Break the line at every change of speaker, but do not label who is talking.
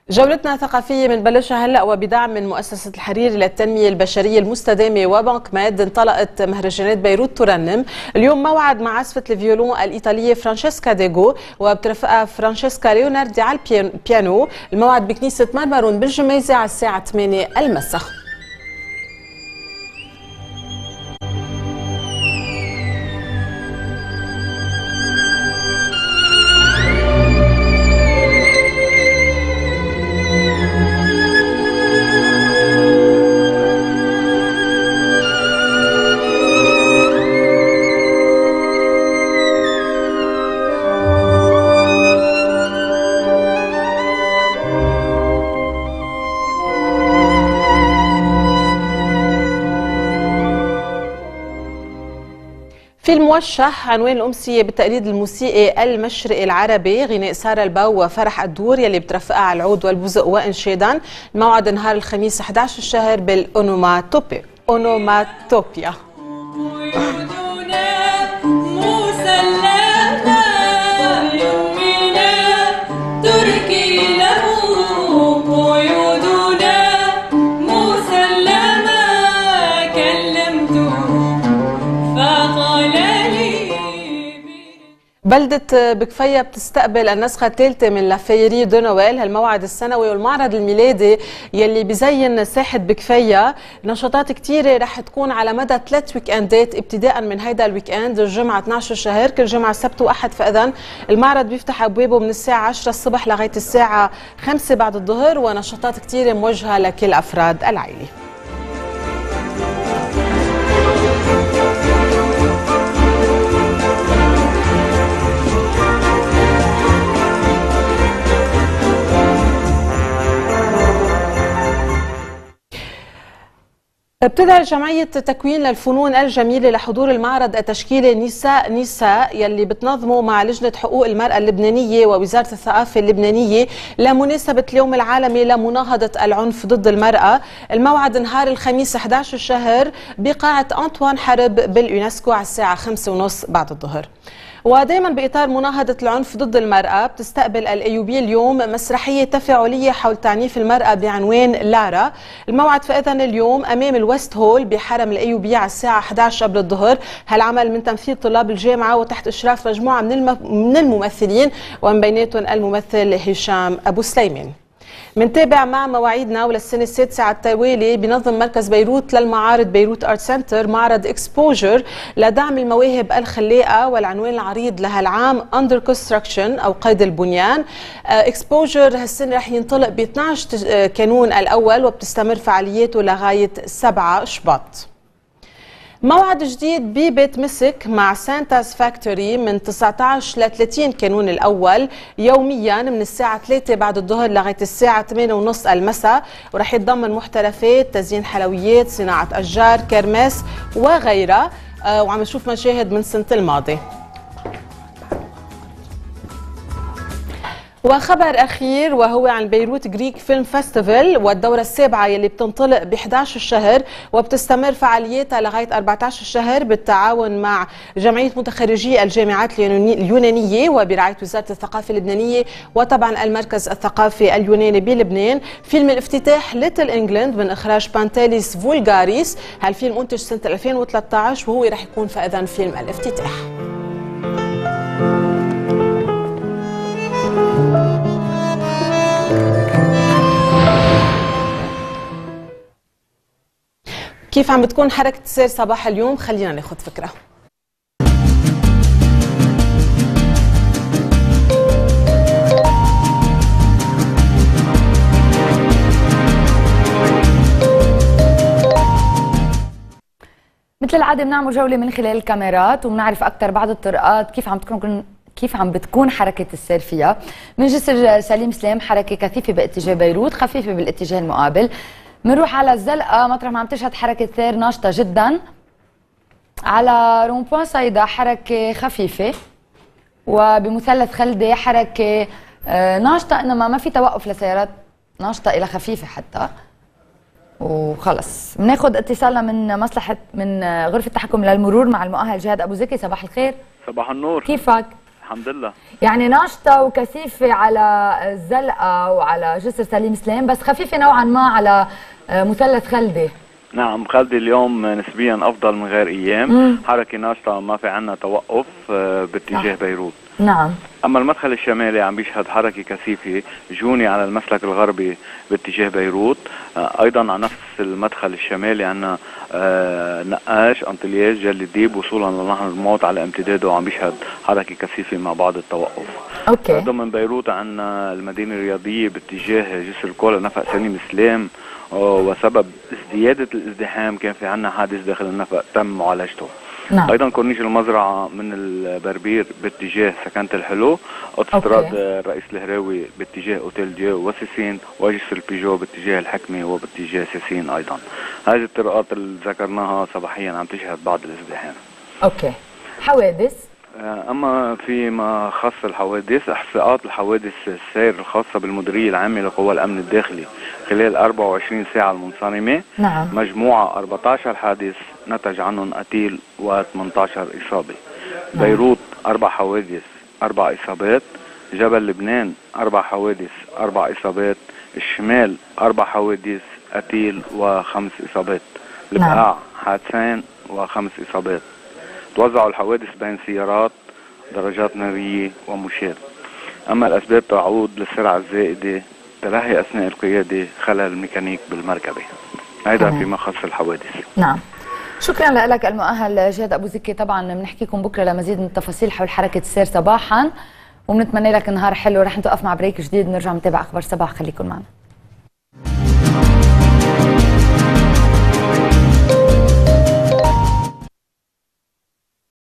جولتنا الثقافية بنبلشها هلا وبدعم من مؤسسة الحرير للتنمية البشرية المستدامة وبنك ماد. انطلقت مهرجانات بيروت ترنم اليوم موعد مع عازفة الفيولون الإيطالية فرانشيسكا ديغو وبترافقها فرانشيسكا ليوناردي على البيانو. الموعد بكنيسة مرمرون بالجميزة على الساعة 8 المساء. في الموشح عنوان الأمسية بالتقليد الموسيقي المشرقي العربي، غناء سارة البو وفرح الدور يلي بترفقها على العود والبوزق وإنشادا. الموعد نهار الخميس 11 الشهر بالأونوماتوبيا. بلدة بكفية بتستقبل النسخة الثالثة من لافيري دو نويل، هالموعد السنوي والمعرض الميلادي يلي بزين ساحة بكفية. نشاطات كثيرة رح تكون على مدى 3 ويك اندات ابتداء من هيدا الويك اند الجمعة 12 الشهر، كل جمعة سبت واحد فإذن. المعرض بيفتح ابوابه من الساعة 10 الصبح لغاية الساعة 5 بعد الظهر، ونشاطات كثيرة موجهة لكل أفراد العائلة. بتدعي جمعية تكوين للفنون الجميلة لحضور المعرض التشكيلي نساء يلي بتنظمه مع لجنة حقوق المرأة اللبنانية ووزارة الثقافة اللبنانية لمناسبة اليوم العالمي لمناهضة العنف ضد المرأة. الموعد نهار الخميس 11 الشهر بقاعة أنطوان حرب باليونسكو على الساعة 5:30 بعد الظهر. ودائما بإطار مناهضة العنف ضد المرأة بتستقبل الأيوبية اليوم مسرحية تفاعلية حول تعنيف المرأة بعنوان لارا. الموعد فإذن اليوم أمام الويست هول بحرم الأيوبية على الساعة 11 قبل الظهر. هالعمل من تمثيل طلاب الجامعة وتحت إشراف مجموعة من الممثلين ومن بيناتهم الممثل هشام أبو سليمان. منتابع مع مواعيدنا وللسنة السادسة على التوالي بنظم مركز بيروت للمعارض بيروت آرت سنتر معرض اكسبوجر لدعم المواهب الخلاقة، والعنوان العريض لهالعام أندر كونستراكشن أو قيد البنيان. اكسبوجر هالسنة رح ينطلق ب 12 كانون الأول وبتستمر فعالياته لغاية 7 شباط. موعد جديد ببيت مسك مع سانتا's فاكتوري من 19 ل 30 كانون الأول يوميا من الساعة 3 بعد الظهر لغاية الساعة 8:30 المساء، ورح يتضمن محترفات، تزيين حلويات، صناعة أشجار، كرماس وغيرها. وعم نشوف مشاهد من سنة الماضي. وخبر أخير وهو عن بيروت جريك فيلم فيستيفال والدورة السابعة يلي بتنطلق ب 11 الشهر وبتستمر فعالياتها لغاية 14 الشهر بالتعاون مع جمعية متخرجي الجامعات اليونانية وبرعاية وزارة الثقافة اللبنانية وطبعا المركز الثقافي اليوناني بلبنان. فيلم الافتتاح ليتل انجلاند من إخراج بانتاليس فولغاريس، هالفيلم أنتج سنة 2013 وهو رح يكون فإذا فيلم الافتتاح. كيف عم بتكون حركة السير صباح اليوم؟ خلينا ناخذ فكرة.
مثل العادة بنعمل جولة من خلال الكاميرات وبنعرف أكثر بعض الطرقات كيف عم بتكون حركة السير فيها. من جسر سليم سلام حركة كثيفة باتجاه بيروت، خفيفة بالاتجاه المقابل. بنروح على الزلقة مطرح ما عم تشهد حركة سير ناشطة جدا. على رومبوان صيدا حركة خفيفة، وبمثلث خلدة حركة ناشطة انما ما في توقف لسيارات، ناشطة إلى خفيفة حتى. وخلص بناخذ اتصالنا من غرفة التحكم للمرور مع المؤهل جهاد أبو زكي. صباح الخير.
صباح النور.
كيفك؟
الحمد لله.
يعني ناشطة وكثيفة على الزلقة وعلى جسر سليم سليم، بس خفيفة نوعا ما على مثلث خلدي.
نعم، خلدي اليوم نسبيا افضل من غير ايام. حركة ناشطة، ما في عنا توقف باتجاه بيروت.
نعم.
اما المدخل الشمالي عم بيشهد حركة كثيفة جوني على المسلك الغربي باتجاه بيروت. ايضا على نفس المدخل الشمالي عنا نقاش، انطلياج، جل ديب وصولا لنهر الموت على امتداده وعم بيشهد حركة كثيفة مع بعض التوقف.
اوكي.
ضمن بيروت عنا المدينة الرياضية باتجاه جسر الكولا نفق سليم سليم، وسبب زيادة الازدحام كان في عنا حادث داخل النفق تم معالجته.
نعم.
ايضا كورنيش المزرعه من البربير باتجاه سكنة الحلو، اوتوستراد الرئيس الهراوي باتجاه اوتيل جو وسيسين، وجسر البيجو باتجاه الحكمه وباتجاه سيسين. ايضا هذه الطرقات اللي ذكرناها صباحيا عم تشهد بعض الازدحام.
اوكي. حوادث؟
اما فيما خص الحوادث، احصاءات الحوادث السير الخاصه بالمديريه العامه لقوى الامن الداخلي خلال 24 ساعه المنصرمه.
نعم.
مجموعه 14 حادث نتج عنهم قتيل و18 اصابه.
نعم.
بيروت 4 حوادث 4 اصابات. جبل لبنان 4 حوادث 4 اصابات. الشمال 4 حوادث قتيل و5 اصابات. البقاع حادثين و5 اصابات. توزعوا الحوادث بين سيارات، درجات نارية ومشاة. أما الأسباب تعود للسرعة الزائدة، تلهي أثناء القيادة، خلل ميكانيك بالمركبة. هذا فيما خص الحوادث.
نعم. شكرا لك المؤهل جاد أبو زكي. طبعا بنحكيكم بكرة لمزيد من التفاصيل حول حركة السير صباحا، وبنتمنى لك نهار حلو. رح نتوقف مع بريك جديد، نرجع نتابع أخبار صباح. خليكم معنا.